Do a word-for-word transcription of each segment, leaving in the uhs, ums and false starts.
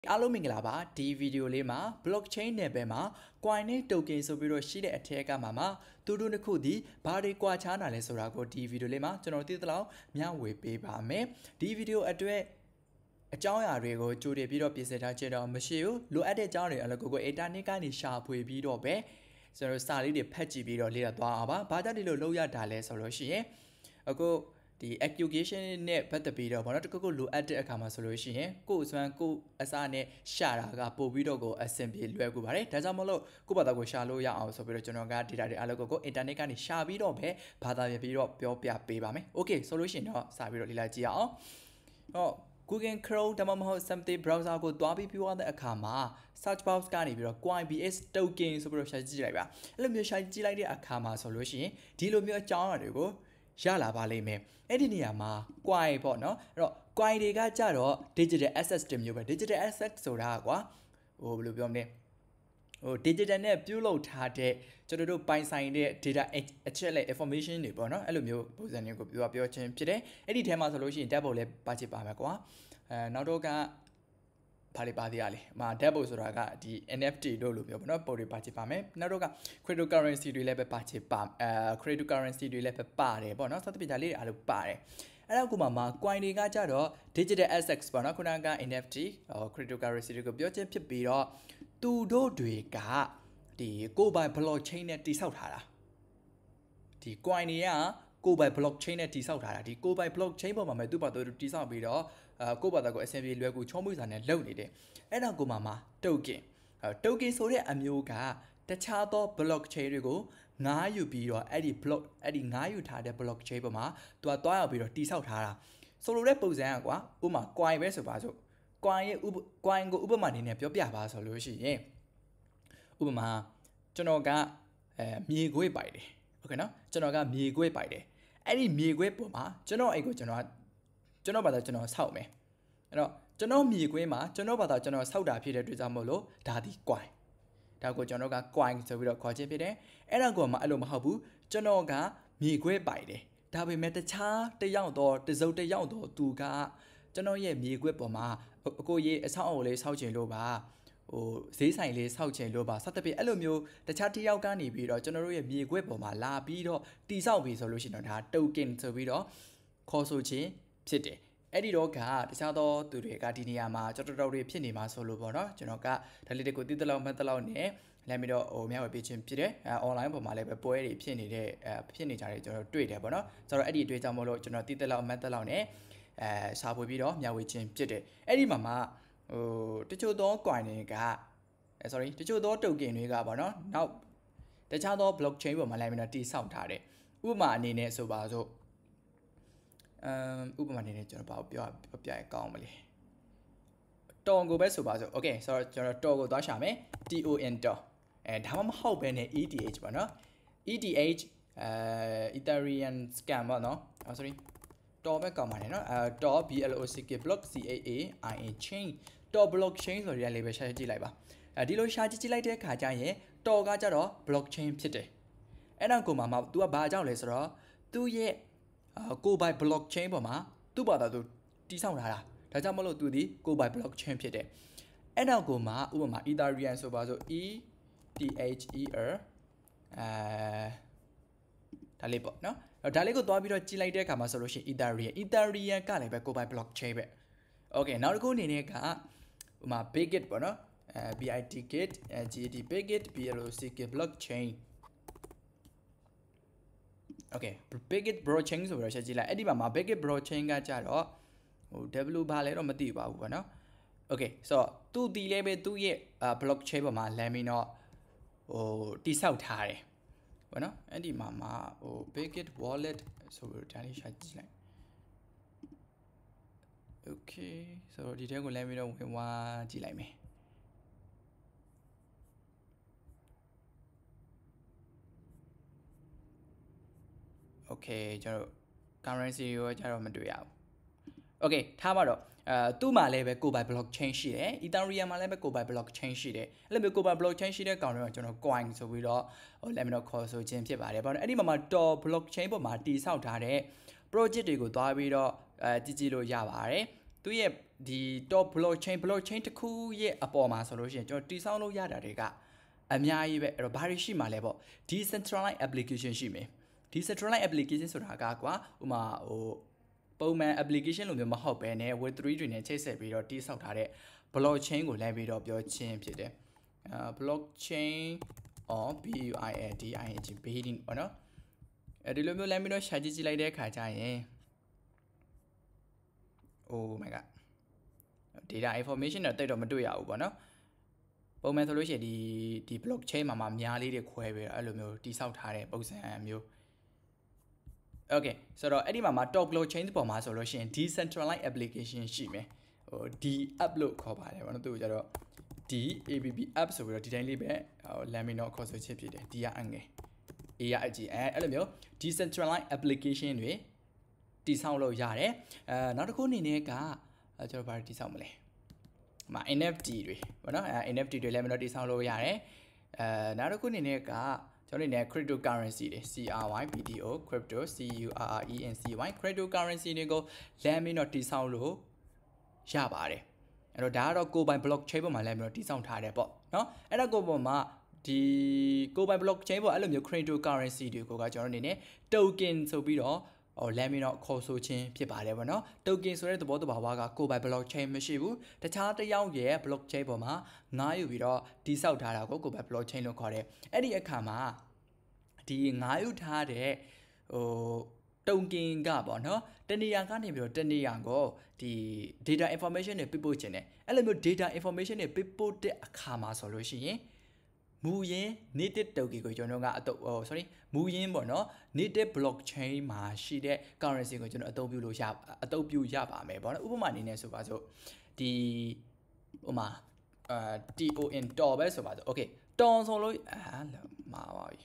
အားလုံးမင်္ဂလာပါဒီဗီဒီယိုလေးမှာ blockchain နယ်ပယ်မှာ coin နဲ့ token ဆိုပြီးတော့ရှိတဲ့အထက်ကမှာမှာသူတို့နှစ်ခုဒီဘာတွေကွာခြားတာလဲဆိုတာကိုဒီဗီဒီယိုလေးမှာကျွန်တော်သိသလောက်မျှဝေပေးပါမယ်ဒီဗီဒီယိုအတွက်အကြောင်းအရာတွေကိုကြိုတင်ပြီးတော့ပြင်ဆင်ထားခြင်းတော့မရှိဘူးလိုအပ်တဲ့အကြောင်းတွေအလကိုကို internet ကနေရှာဖွေပြီးတော့ပဲကျွန်တော်စာလေးတွေဖတ်ကြည့်ပြီးတော့လေ့လာသွားအောင်ပါဘာကြောင့်ဒီလိုလုပ်ရတာလဲဆိုလို့ရှိရင်အခုဒီ application နဲ့ပတ်သက်ပြီးတော့ဘာလို့တခုခုလိုအပ်တဲ့အခါမှာဆိုလို့ရှိရင်ကိုယ်အစွမ်းကိုယ်အစားနဲ့ရှာတာကပို့ပြီးတော့ကိုအဆင်ပြေလွယ်ကူပါတယ်ဒါကြောင့်မလို့ကိုယ့်ဘာသာကိုရှာလို့ရအောင်ဆိုပြီးတော့ကျွန်တော်က data တွေအလုပ်ကို internet ကနေရှာပြီးတော့ပဲဘာသာပြန်ပြီးတော့ပြောပြပေးပါမယ် okay ဆိုလို့ရှိရင်တော့စာပြီးတော့လေ့လာကြည့်အောင်ဟောGoogle Chrome ဒါမှမဟုတ် something browser ကိုတွားပြီးပြောတဲ့အခါမှာ search box ကနေပြီးတော့ coinbase token ဆိုပြီးတော့ရှာကြည့်လိုက်ပါအဲ့လိုမျိုးရှာကြည့်လိုက်တဲ့အခါမှာဆိုလို့ရှိရင်ဒီလိုမျိုးအကြောင်းအရာတွေကိုရလာပါလိမ့်မယ်အဲ့ဒီနေရာမှာ coin ပေါ့နော်အဲ့တော့ coin တွေကကြတော့ digital asset တမျိုးပဲ digital asset ဆိုတာကွာဟိုဘယ်လိုပြောမလဲဟို digital နဲ့ပြုလုပ်ထားတဲ့ကျွန်တော်တို့ပိုင်ဆိုင်တဲ့ data အချက်လက် information တွေပေါ့နော်အဲ့လိုမျိုးပုံစံမျိုးကိုပြောပြောချင်းဖြစ်တယ်အဲ့ဒီထဲမှာဆိုလို့ရှိရင် dashboard လည်းပါချစ်ပါမယ်ကွာအဲနောက်တော့ကဘာလေးပါသေးရလဲမှာ dashboard ဆိုတာကဒီ N F T တို့လိုမျိုးပေါ့နော်ပုံတွေပါချစ်ပါမယ်နောက်တော့က cryptocurrency တွေလည်းပဲပါချစ်ပါအဲ cryptocurrency တွေလည်းပဲပါတယ်ပေါ့နော်စသဖြင့်ဒါလေးတွေအားလုံးပါတယ်အဲ့တော့ကိုမှမှာ coin တွေကကြတော့ digital assets ပေါ့နော်ခုနက N F T cryptocurrency တွေကိုပြောချင်းဖြစ်ပြီးတော့သူတို့တွေကဒီကိုယ်ပိုင် blockchain နဲ့တိစောက်ထားတာဒီ coin တွေကကိုယ်ပိုင် blockchain နဲ့တိစောက်ထားတာဒီကိုယ်ပိုင် blockchain ပေါ်မှာမဲ့သူ့ဘာသူတိစောက်ပြီးတော့အဲကိုယ်ဘာသာကိုအဆင်ပြေလွယ်ကူချောမွေ့စွာနဲ့လုပ်နေတယ်အဲ့တော့ကိုမှမှာ token token ဆိုတဲ့အမျိုးကတခြားသော blockchain တွေကိုငားယူပြီးတော့အဲ့ဒီ block အဲ့ဒီငားယူထားတဲ့ blockchain ပေါ်မှာသူကတွားရောက်ပြီးတော့တိစောက်ထားတာဆိုလိုတဲ့ပုံစံကွာဥပမာ coin ပဲဆိုပါစို့ coin ရဲ့ coin ကိုဥပမာအနေနဲ့ပြောပြပါဆိုလို့ရှိရင်ဥပမာကျွန်တော်ကအဲမြေခွေးပိုက်တယ်โอเคနော်ကျွန်တော်ကမြေခွေးပိုက်တယ်အဲ့ဒီမြေခွေးပေါ်မှာကျွန်တော်အဲ့ကိုကျွန်တော်ကျွန်တော်ဘာသာကျွန်တော်ဆောက်မယ်အဲ့တော့ကျွန်တော်မြေခွေးမှာကျွန်တော်ဘာသာကျွန်တော်ဆောက်တာဖြစ်တဲ့အတွက်ကြောင့်မို့လို့ဒါဒီ coin ဒါကိုကျွန်တော်က coin ဆိုပြီးတော့ခေါ်ခြင်းဖြစ်တယ်အဲ့ဒါကိုမှအဲ့လိုမဟုတ်ဘူးကျွန်တော်ကမြေခွေးပိုက်တယ်ဒါပေမဲ့တခြားတယောက်တော့တစုံတယောက်တော့သူကကျွန်တော်ရဲ့မြေခွေးပေါ်မှာအကိုရေးအဆောက်အအုံလေးဆောက်ချင်လို့ပါဟိုဈေးဆိုင်လေးဆောက်ချင်လို့ပါစသဖြင့်အဲ့လိုမျိုးတခြားတစ်ယောက်ကနေပြီးတော့ကျွန်တော်တို့ရဲ့မြေခွက်ပေါ်မှာလာပြီးတော့တိဆောက်ပြီးဆိုလို့ရှိရင်တော့ဒါ token ဆိုပြီးတော့ခေါ်ဆိုခြင်းဖြစ်တယ်အဲ့ဒီတော့ကတခြားသောသူတွေကဒီနေရာမှာကြော်တော်တော်တွေဖြစ်နေမှာဆိုလို့ပေါ့နော်ကျွန်တော်ကဒါလေးတွေကိုသိသလောက်မှတ်သလောက်နဲ့လမ်းပြီးတော့ဟိုမျှဝေပေးခြင်းဖြစ်တယ်အဲ online ပေါ်မှာလည်းပဲပွဲတွေဖြစ်နေတဲ့အဲဖြစ်နေကြတယ်ကျွန်တော်တွေ့တယ်ပေါ့နော်ဆိုတော့အဲ့ဒီအတွေ့အကြုံမို့လို့ကျွန်တော်သိသလောက်မှတ်သလောက်နဲ့အဲစာပွေပြီးတော့မျှဝေခြင်းဖြစ်တယ်အဲ့ဒီမှာမှဟိုတချို့သော coin တွေကအဲ sorry တချို့သော token တွေကပေါ့နော်နောက်တခြားသော blockchain ပေါ်မှာလိုက်ပြီးတော့တိဆောက်ထားတယ်ဥပမာအနေနဲ့ဆိုပါစို့အမ်ဥပမာအနေနဲ့ကျွန်တော်ဘာပြောပြောပြရအောင်မလဲတော်ကိုပဲဆိုပါစို့ okay ဆိုတော့ကျွန်တော်တော်ကိုသွားရှာမယ် T O N တော်အဲဒါမှမဟုတ်ဘဲနဲ့ E T H ပေါ့နော် E T H အဲ Ethereum scam ပေါ့နော် sorry တော်ပဲကောင်းပါတယ်နော်အဲတော် B L O C K block C A A I N chain တော် blockchain ဆိုရလေးပဲရှာကြည့်လိုက်ပါအဲဒီလိုရှာကြည့်ကြည့်လိုက်တဲ့အခါကျရင်တော်ကကြတော့ blockchain ဖြစ်တယ်အဲ့ဒါကိုမှမ तू ကဘာကြောင့်လဲဆိုတော့သူ့ရဲ့ကိုပိုင် blockchain ပေါ်မှာသူ့ဘာသာသူတိစောက်ထားတာဒါကြောင့်မလို့သူဒီကိုပိုင် blockchain ဖြစ်တယ်အဲ့ဒါကိုမှဥပမာ Ethereum ဆိုပါစို့ E T H E R အဲဒါလေးပေါ့နော်ဒါလေးကိုသွားပြီးတော့ကြည့်လိုက်တဲ့အခါမှာဆိုလို့ရှိရင် Ethereum Ethereum ကလည်းပဲကိုပိုင် blockchain ပဲ okay နောက်တစ်ခုအနေနဲ့ကဥပမာ Bitget ပေါ့နော်အဲ B I T Git G A T Bitget B L O C K blockchain okay Bitget blockchain ဆိုပြီးတော့ချက်ကြည့်လိုက်အဲ့ဒီမှာမှာ Bitget blockchain ကကြတော့ဟို W ဘာလဲတော့မသိပါဘူးပေါ့နော် okay ဆိုတော့သူဒီလည်းပဲသူ့ရဲ့ blockchain ပေါ်မှာလမ်းပြီးတော့ဟိုတိဆောက်ထားတယ်ပေါ့နော်အဲ့ဒီမှာမှာဟို Bitget wallet ဆိုပြီးတော့ဒါလေးရှာကြည့်လိုက် okay ဆိုတော့ဒီထဲကိုလမ်းပြီးတော့ဝင်သွားကြည့်လိုက်မယ်โอเคကျွန်တော် currency ရောကျတော့မတွေ့ရဘူး okay ထားပါတော့အဲသူ့မှာလည်းပဲကိုပိုင် blockchain ရှိတယ် Ethereum မှာလည်းပဲကိုပိုင် blockchain ရှိတယ်အဲ့လိုမျိုးကိုပိုင် blockchain ရှိတဲ့ကောင်တွေကကျွန်တော် coin ဆိုပြီးတော့ဟိုလည်းမတော့ခေါ်ဆိုခြင်းဖြစ်ပါတယ်ပေါ့နော်အဲ့ဒီမှာမှာ Tor blockchain ပေါ်မှာတည်ဆောက်ထားတဲ့ project တွေကိုသွားပြီးတော့အဲကြည့်ကြည့်လို့ရပါတယ်သူရဲ့ဒီ top blockchain blockchain တစ်ခုရဲ့အပေါ်မှာဆိုလို့ရှိရင်ကျွန်တော်တည်ဆောက်လို့ရတာတွေကအများကြီးပဲအဲ့တော့ဘာတွေရှိမှာလဲပေါ့ decentralized application ရှိမယ် decentralized application ဆိုတာကကွာဥမာဟိုပုံမှန် application လိုမျိုးမဟုတ်ဘဲနဲ့ web 3 တွေနဲ့ချိတ်ဆက်ပြီးတော့တည်ဆောက်ထားတဲ့ blockchain ကိုလိုက်ပြီးတော့ပြောချင်းဖြစ်တယ်အာ blockchain or b u i l d i n g building ပေါ့နော်အဲဒီလိုမျိုးလိုက်ပြီးတော့ရှာကြည့်ကြည့်လိုက်တဲ့အခါကျရင် oh my god data information တော့တိတ်တော့မတွေ့ရဘူးပေါ့နော်ပုံမှန်ဆိုလို့ရှိရင်ဒီဒီ blockchain မှာမှာများလေးတွေခွဲပြီးတော့အဲ့လိုမျိုးတိစောက်ထားတဲ့ပုံစံမျိုး okay ဆိုတော့အဲ့ဒီမှာမှာ top blockchain ပေါ်မှာဆိုလို့ရှိရင် decentralized application ရှိမယ်ဟို D app လို့ခေါ်ပါတယ်ပေါ့နော်သူကကျတော့ D app app ဆိုပြီးတော့ဒီတိုင်းလေးပဲဟို lamino ခေါ်ဆိုချက်ဖြစ်တယ် D ကအငယ် A ရအကြီးအဲအဲ့လိုမျိုး decentralized application တွေတိစောက်လို့ရတယ်အဲနောက်တစ်ခုအနေနဲ့ကကျွန်တော်ဘာတိစောက်မလဲမှာ N F T တွေပေါ့နော်အဲ N F T တွေလည်းမလို့တိစောက်လို့ရတယ်အဲနောက်တစ်ခုအနေနဲ့ကကျွန်တော်အနေနဲ့ cryptocurrency တွေ C R Y P T O crypto C U R R E N C Y cryptocurrency တွေကိုလမ်းပြီးတော့တိစောက်လို့ရပါတယ်အဲ့တော့ဒါကတော့ကိုယ်ပိုင် blockchain ပေါ်မှာလမ်းပြီးတော့တိစောက်ထားတယ်ပေါ့နော်အဲ့ဒါကိုပေါ်မှာဒီကိုယ်ပိုင် blockchain ပေါ်အဲ့လိုမျိုး cryptocurrency တွေကိုကကျွန်တော်အနေနဲ့ token ဆိုပြီးတော့ဟိုလမ်းပြီးတော့ခေါ်ဆိုခြင်းဖြစ်ပါတယ်ဗောနော် token ဆိုတဲ့သဘောတဘာဝကကိုယ်ပိုင် blockchain မရှိဘူးတခြားတစ်ယောက်ရဲ့ blockchain ပေါ်မှာငားယူပြီးတော့တိစောက်ထားတာကိုကိုယ်ပိုင် blockchain လို့ခေါ်တယ်အဲ့ဒီအခါမှာဒီငားယူထားတဲ့ဟို token ကပေါ့နော်တနေရာကနေပြီးတော့တနေရာကိုဒီ data information တွေပြပို့ခြင်းတယ်အဲ့လိုမျိုး data information တွေပြပို့တဲ့အခါမှာဆိုလို့ရှိရင်မူရင်း native token ကိုကျွန်တော်ကအတုပ်ဟို sorry မူရင်းပေါ့နော် native blockchain မှာရှိတဲ့ currency ကိုကျွန်တော်အသုံးပြုလို့ရအသုံးပြုရပါမယ်ပေါ့နော်ဥပမာအနေနဲ့ဆိုပါစို့ဒီဟိုမှာအာ T O N တော်ပဲဆိုပါစို့ okay တော်ဆိုလို့အာမှာပါပြီ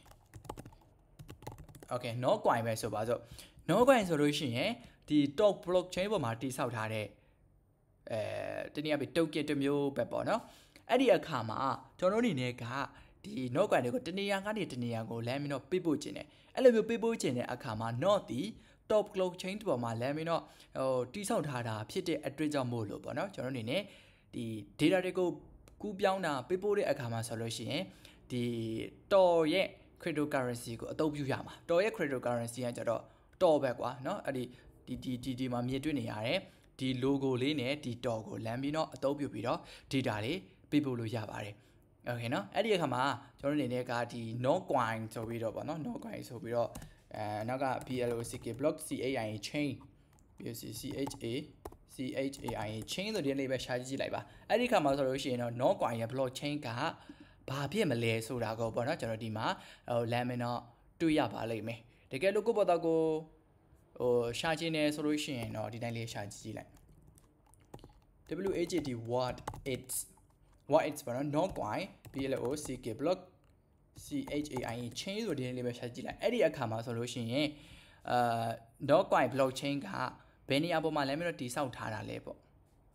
okay no coin ပဲဆိုပါစို့ no coin ဆိုလို့ရှိရင်ဒီ top blockchain ပေါ်မှာတိစောက်ထားတဲ့အဲတနည်းအားဖြင့် token တစ်မျိုးပဲပေါ့နော်အဲ့ဒီအခါမှာကျွန်တော်တို့အနေနဲ့ကဒီ not coin တွေကိုတနေရာကနေတနေရာကိုလမ်းပြီးတော့ပြပို့ခြင်းတယ်အဲ့လိုမျိုးပြပို့ခြင်းတဲ့အခါမှာ not ဒီ top blockchain ပေါ်မှာလမ်းပြီးတော့ဟိုတိစောက်ထားတာဖြစ်တဲ့အတွက်ကြောင့်မို့လို့ပေါ့နော်ကျွန်တော်အနေနဲ့ဒီ data တွေကိုကူးပြောင်းတာပြပို့တဲ့အခါမှာဆိုလို့ရှိရင်ဒီတော်ရဲ့ cryptocurrency ကိုအသုံးပြုရမှာတော်ရဲ့ cryptocurrency ကကျတော့တော်ပဲကွာเนาะအဲ့ဒီဒီဒီဒီမှာမြင်တွေ့နေရတယ်ဒီ logo လေးနဲ့ဒီတော်ကိုလမ်းပြီးတော့အသုံးပြုပြီးတော့ data တွေပြပို့လို့ရပါတယ်โอเคเนาะအဲ့ဒီအခါမှာကျွန်တော်အနေနဲ့ကဒီ no coin ဆိုပြီးတော့ပေါ့เนาะ no coin ဆိုပြီးတော့အဲနောက်က B L O C K block C A I N chain B C C H A C H A I N chain ဆိုတဲ့လေးပဲရှာကြည့်လိုက်ပါအဲ့ဒီအခါမှာဆိုလို့ရှိရင်တော့ no coin ရဲ့ blockchain ကဘာဖြစ်မလဲဆိုတာကိုပေါ့เนาะကျွန်တော်ဒီမှာဟိုလမ်းမင်းတော့တွေ့ရပါလိမ့်မယ်တကယ်လို့ကိုယ့်ဘောတော့ကိုဟိုရှာခြင်းနေဆိုလို့ရှိရင်တော့ဒီတိုင်းလေးရှာကြည့်ကြည့်လိုက် W H A T what it's what it's ပေါ့နော် no coin B L O C K block C H A I N chain ဆိုတဲ့လေးပဲရှာကြည့်လိုက်အဲ့ဒီအခါမှာဆိုလို့ရှိရင်အာ no coin blockchain ကဘယ်နေရာပေါ်မှာလဲမလို့တိစောက်ထားတာလဲပေါ့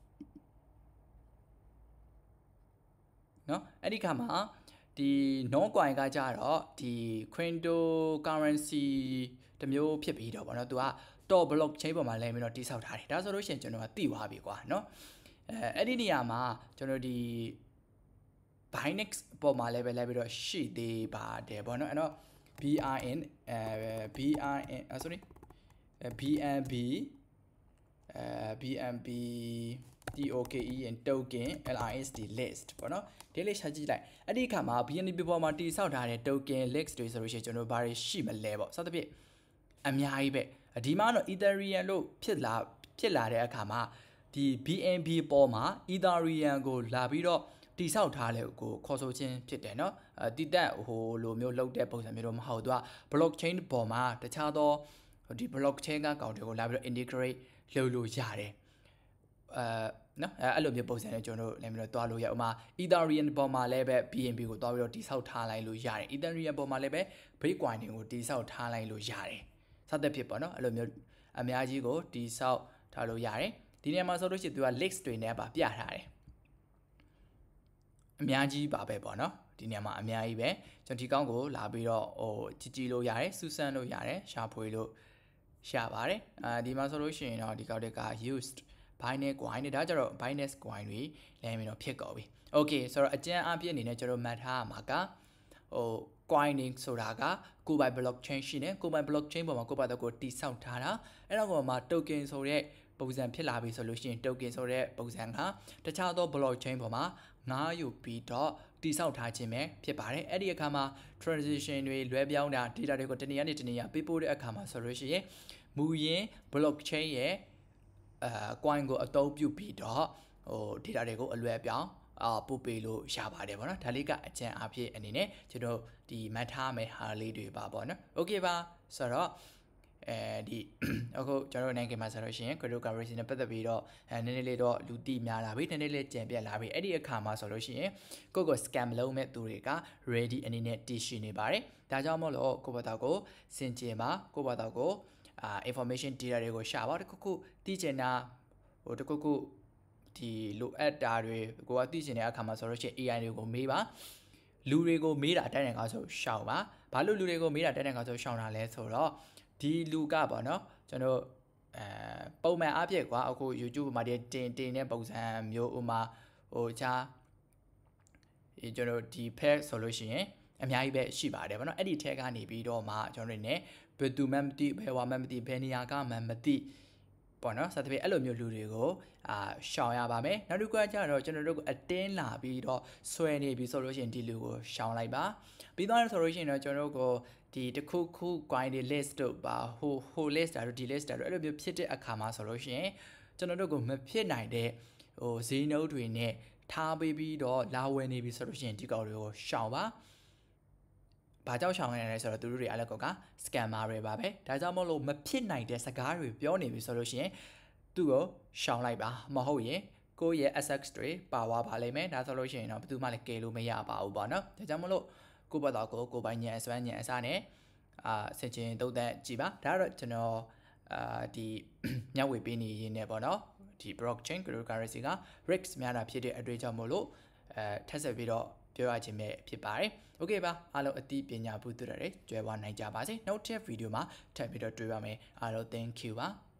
နော်အဲ့ဒီခါမှာဒီ no coin ကကြတော့ဒီ cryptocurrency တမျိုးဖြစ်ပြီးတော့ဗောနော်သူက top blockchain ပေါ်မှာလဲပြီးတော့တိစောက်ထားတယ်ဒါဆိုလို့ရှိရင်ကျွန်တော်ကသိသွားပြီကွာနော်အဲအဲ့ဒီနေရာမှာကျွန်တော်ဒီ Binance ပေါ်မှာလည်းပဲလဲပြီးတော့ရှိသေးပါတယ်ဗောနော်အဲ့တော့ B R N အဲ B R N sorry B N B အဲ B N B T O K E N token L I S T list ပေါ့နော်ဒီလေးရှာကြည့်လိုက်အဲ့ဒီအခါမှာ B N B ပေါ်မှာတိစောက်ထားတဲ့ token list တွေဆိုလို့ရှိရင်ကျွန်တော်ဘာတွေရှိမလဲပေါ့စသဖြင့်အများကြီးပဲဒီမှာတော့ Ethereum လို့ဖြစ်လာဖြစ်လာတဲ့အခါမှာဒီ B N B ပေါ်မှာ Ethereum ကိုလာပြီးတော့တိစောက်ထားလဲကိုခေါ်ဆိုခြင်းဖြစ်တယ်เนาะအဲတည်တက်ဟိုလိုမျိုးလောက်တဲ့ပုံစံမျိုးတော့မဟုတ်သူက blockchain ပေါ်မှာတခြားသောဒီ blockchain ကကောင်တွေကိုလာပြီးတော့ integrate လုပ်လို့ရတယ်အဲနော်အဲအဲ့လိုမျိုးပုံစံနဲ့ကျွန်တော်တို့လည်းမျိုးတွားလို့ရဥမာ Ethereum ပေါ်မှာလည်းပဲ B N B ကိုတွားပြီးတော့တိစောက်ထားလိုက်လို့ရတယ် Ethereum ပေါ်မှာလည်းပဲ Bitcoin တွေကိုတိစောက်ထားလိုက်လို့ရတယ်စသဖြင့်ပေါ့နော်အဲ့လိုမျိုးအများကြီးကိုတိစောက်ထားလို့ရတယ်ဒီနေရာမှာဆိုလို့ရှိရင်သူက links တွေနဲ့ပါပြထားတယ်အများကြီးပါပဲပေါ့နော်ဒီနေရာမှာအများကြီးပဲကျွန်တော်ဒီကောင်းကိုလာပြီးတော့ဟိုကြည့်ကြည့်လို့ရတယ်စူးစမ်းလို့ရတယ်ရှာဖွေလို့ရှာပါတယ်အာဒီမှာဆိုလို့ရှိရင်တော့ဒီကောက်တွေက used Binance Coin နဲ့ဒါကြတော့ Binance Coin တွေလဲပြီးတော့ဖြစ်ကုန်ပြီ Okay ဆိုတော့အကျဉ်းအပြည့်အနေနဲ့ကျွန်တော်မှတ်ထားမှာကဟို coin ဆိုတာကကိုယ်ပိုင် blockchain ရှိနေကိုယ်ပိုင် blockchain ပေါ်မှာကိုယ်ပိုင်တော့ကိုတည်ဆောက်ထားတာအဲ့တော့ပေါ်မှာ token ဆိုတဲ့ပုံစံဖြစ်လာပြီဆိုလို့ရှိရင် token ဆိုတဲ့ပုံစံကတခြားသော blockchain ပေါ်မှာငားယူပြီးတော့တည်ဆောက်ထားခြင်းပဲဖြစ်ပါတယ်အဲ့ဒီအခါမှာ transition တွေလွဲပြောင်းတာ data တွေကိုတနေရာနဲ့တနေရာပေးပို့တဲ့အခါမှာဆိုလို့ရှိရင်မူရင်း blockchain ရဲ့အာ coin ကိုအသုံးပြုပြီးတော့ဟို data တွေကိုအလွယ်ပြောင်းအာပို့ပေးလို့ရပါတယ်ဗောနော်ဒါလေးကအကျဉ်းအဖြစ်အနေနဲ့ကျွန်တော်ဒီမှတ်ထားမယ်ဟာလေးတွေပါဗောနော်โอเคပါဆိုတော့အဲဒီအခုကျွန်တော်နိုင်ငံမှာဆိုလို့ရှိရင် cryptocurrency နဲ့ပတ်သက်ပြီးတော့အဲနည်းနည်းလေးတော့လူသိများလာပြီနည်းနည်းလေးကြံပြက်လာပြီအဲ့ဒီအခါမှာဆိုလို့ရှိရင်ကိုကို scam လုပ်မဲ့သူတွေက ready အနေနဲ့တည်ရှိနေပါတယ်ဒါကြောင့်မို့လို့ကိုယ့်ဘာသာကိုစင်ကြယ်မှာကိုယ့်ဘာသာကိုအာ information data တွေကိုရှာပါတခုခုသိချင်တာဟိုတခုခုဒီလိုအပ်တာတွေကိုကသိချင်တဲ့အခါမှာဆိုလို့ရှိရင် A I တွေကိုမေးပါလူတွေကိုမေးတာတိုင်းတိုင်းကားဆိုရှောင်ပါဘာလို့လူတွေကိုမေးတာတိုင်းတိုင်းကားဆိုရှောင်တာလဲဆိုတော့ဒီလူကပေါ့နော်ကျွန်တော်အဲပုံမှန်အပြည့်ကွာအခု YouTube မှာတင်တင်တဲ့ပုံစံမျိုးဥမာဟိုချာကျွန်တော်ဒီ pack ဆိုလို့ရှိရင်အများကြီးပဲရှိပါတယ်ဗောနော်အဲ့ဒီထဲကနေပြီးတော့မှကျွန်တော်တို့ ਨੇ ဘယ်သူမှမသိဘယ်ဝါမှမသိဘယ်နေရာကမှမသိပေါ့နော်စသဖြင့်အဲ့လိုမျိုးလူတွေကိုအာရှောင်ရပါမယ်နောက်တစ်ခုကကျတော့ကျွန်တော်တို့အတင်းလာပြီးတော့ဆွဲနေပြီဆိုလို့ရှိရင်ဒီလူကိုရှောင်လိုက်ပါပြီးတော့ဆိုလို့ရှိရင်တော့ကျွန်တော်တို့ကိုဒီတစ်ခုခု coin တွေ list တို့ပါဟိုဟို list တာတို့ဒီ list တာတို့အဲ့လိုမျိုးဖြစ်တဲ့အခါမှာဆိုလို့ရှိရင်ကျွန်တော်တို့ကိုမဖြစ်နိုင်တဲ့ဟိုဈေးနှုန်းတွေနဲ့ထားပေးပြီးတော့လာဝယ်နေပြီဆိုလို့ရှိရင်ဒီကောင်တွေကိုရှောင်ပါဘာကြောင့်ရှောင်ရလဲဆိုတော့သူတို့တွေအလကောက scammer တွေပါပဲဒါကြောင့်မို့လို့မဖြစ်နိုင်တဲ့စကားတွေပြောနေပြီဆိုလို့ရှိရင်သူ့ကိုရှောင်လိုက်ပါမဟုတ်ရင်ကိုယ့်ရဲ့ assets တွေပါဝါပါလိမ့်မယ်ဒါဆိုလို့ရှိရင်တော့ဘယ်သူမှလည်းကယ်လို့မရပါဘူးပေါ့နော်ဒါကြောင့်မို့လို့ကိုယ့်ဘက်တော့ကိုကိုပိုင်ညံအစွမ်းညံအစားနဲ့အာစင်ချင်းတုံးသက်ကြည့်ပါဒါတော့ကျွန်တော်အာဒီညဝေပေးနေရင်းနဲ့ပေါ့နော်ဒီ blockchain cryptocurrency က risk များတာဖြစ်တဲ့အတွေ့အကြုံမို့လို့အဲထပ်ဆက်ပြီးတော့ပြောရခြင်းပဲဖြစ်ပါတယ်โอเคပါအားလုံးအသိပညာဘူးတူတယ်ကျွဲဝနိုင်ကြပါစေနောက်ထပ်ဗီဒီယိုမှာထပ်ပြီးတော့တွေ့ပါမယ်အားလုံး thank you ပါ